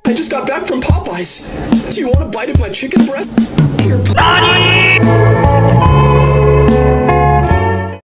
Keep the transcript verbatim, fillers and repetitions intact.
I just got back from Popeyes. Do you want a bite of my chicken breast? Here,